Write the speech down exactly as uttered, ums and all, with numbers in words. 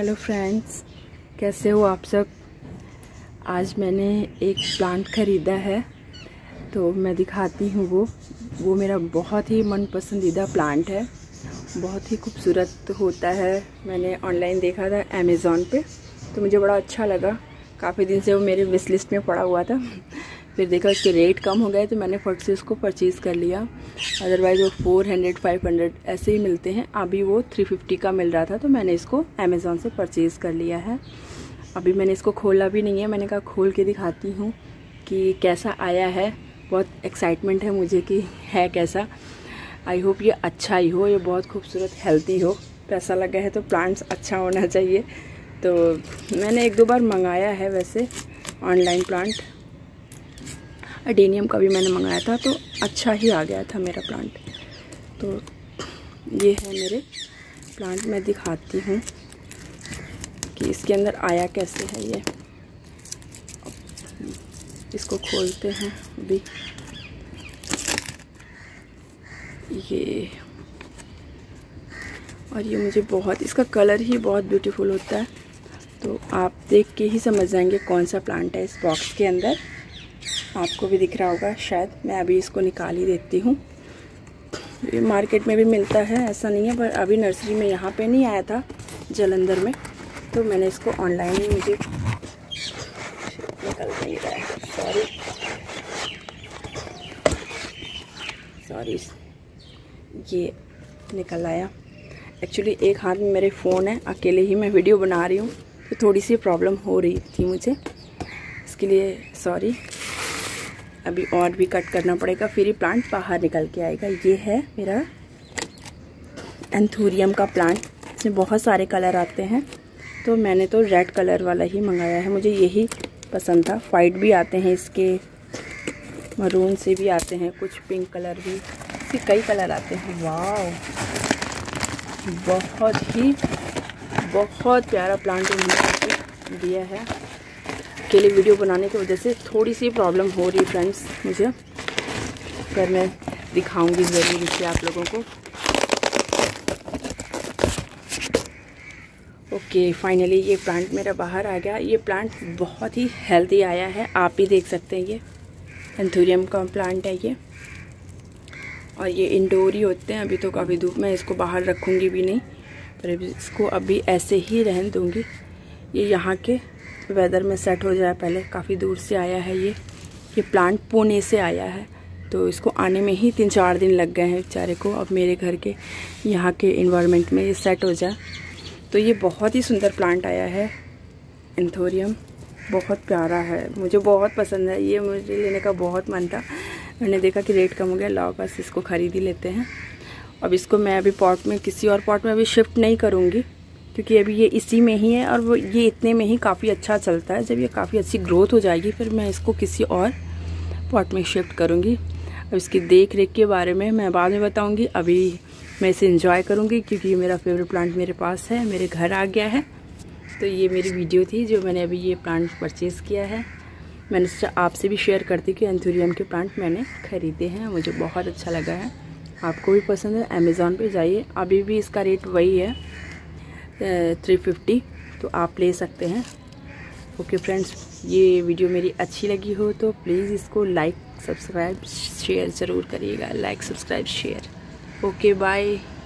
Hello friends, कैसे हो आप सब। आज मैंने एक प्लांट ख़रीदा है तो मैं दिखाती हूँ। वो वो मेरा बहुत ही मन पसंदीदा प्लांट है, बहुत ही खूबसूरत होता है। मैंने ऑनलाइन देखा था अमेज़ॉन पे, तो मुझे बड़ा अच्छा लगा। काफ़ी दिन से वो मेरे विश लिस्ट में पड़ा हुआ था। फिर देखा उसके रेट कम हो गए तो मैंने फट से उसको परचेज़ कर लिया। अदरवाइज़ वो फोर हंड्रेड फाइव हंड्रेड ऐसे ही मिलते हैं। अभी वो थ्री फिफ्टी का मिल रहा था तो मैंने इसको अमेज़ॉन से परचेज़ कर लिया है। अभी मैंने इसको खोला भी नहीं है। मैंने कहा खोल के दिखाती हूँ कि कैसा आया है। बहुत एक्साइटमेंट है मुझे कि है कैसा। आई होप ये अच्छा ही हो, ये बहुत खूबसूरत हेल्दी हो। पैसा लगा है तो प्लांट्स अच्छा होना चाहिए। तो मैंने एक दो बार मंगाया है वैसे ऑनलाइन प्लांट। अडेनियम का भी मैंने मंगाया था तो अच्छा ही आ गया था मेरा प्लांट। तो ये है मेरे प्लांट। मैं दिखाती हूँ कि इसके अंदर आया कैसे है। ये इसको खोलते हैं अभी। ये और ये मुझे बहुत, इसका कलर ही बहुत ब्यूटीफुल होता है। तो आप देख के ही समझ जाएंगे कौन सा प्लांट है इस बॉक्स के अंदर। आपको भी दिख रहा होगा शायद। मैं अभी इसको निकाल ही देती हूँ। ये मार्केट में भी मिलता है, ऐसा नहीं है, पर अभी नर्सरी में यहाँ पे नहीं आया था जलंधर में, तो मैंने इसको ऑनलाइन ही, मुझे निकल नहीं रहा है, सॉरी सॉरी ये निकल आया। एक्चुअली एक हाथ में मेरे फ़ोन है, अकेले ही मैं वीडियो बना रही हूँ तो थोड़ी सी प्रॉब्लम हो रही थी मुझे, इसके लिए सॉरी। अभी और भी कट करना पड़ेगा, फिर ही प्लांट बाहर निकल के आएगा। ये है मेरा एंथूरियम का प्लांट। इसमें बहुत सारे कलर आते हैं, तो मैंने तो रेड कलर वाला ही मंगाया है। मुझे यही पसंद था। वाइट भी आते हैं इसके, मरून से भी आते हैं, कुछ पिंक कलर भी, इसके कई कलर आते हैं। वाह, बहुत ही बहुत प्यारा प्लांट उन्होंने दिया है। अकेले वीडियो बनाने की वजह से थोड़ी सी प्रॉब्लम हो रही है फ्रेंड्स मुझे, पर मैं दिखाऊंगी ज़रूर इसे आप लोगों को। ओके, फाइनली ये प्लांट मेरा बाहर आ गया। ये प्लांट बहुत ही हेल्दी आया है, आप भी देख सकते हैं। ये एंथूरियम का प्लांट है ये, और ये इंडोर ही होते हैं। अभी तो काफ़ी धूप में, इसको बाहर रखूँगी भी नहीं, पर इसको अभी ऐसे ही रहने दूँगी। ये यहाँ के वेदर में सेट हो जाए पहले। काफ़ी दूर से आया है ये ये प्लांट पुणे से आया है, तो इसको आने में ही तीन चार दिन लग गए हैं बेचारे को। अब मेरे घर के यहाँ के इन्वायरमेंट में ये सेट हो जाए। तो ये बहुत ही सुंदर प्लांट आया है एंथूरियम, बहुत प्यारा है, मुझे बहुत पसंद है। ये मुझे लेने का बहुत मन था, मैंने देखा कि रेट कम हो गया, लाओ बस इसको ख़रीद ही लेते हैं। अब इसको मैं अभी पॉट में, किसी और पॉट में अभी शिफ्ट नहीं करूँगी, क्योंकि अभी ये इसी में ही है और वो ये इतने में ही काफ़ी अच्छा चलता है। जब ये काफ़ी अच्छी ग्रोथ हो जाएगी फिर मैं इसको किसी और पॉट में शिफ्ट करूँगी। अब इसकी देख रेख के बारे में मैं बाद में बताऊँगी। अभी मैं इसे एंजॉय करूँगी क्योंकि मेरा फेवरेट प्लांट मेरे पास है, मेरे घर आ गया है। तो ये मेरी वीडियो थी जो मैंने अभी ये प्लांट परचेज़ किया है। मैंने सोचा आपसे भी शेयर करती कि एंथूरियम के प्लांट मैंने ख़रीदे हैं, मुझे बहुत अच्छा लगा है। आपको भी पसंद है, अमेज़ॉन पे जाइए। अभी भी इसका रेट वही है थ्री फिफ्टी, तो आप ले सकते हैं। ओके फ्रेंड्स, ये वीडियो मेरी अच्छी लगी हो तो प्लीज़ इसको लाइक सब्सक्राइब शेयर ज़रूर करिएगा। Like subscribe share. Okay bye.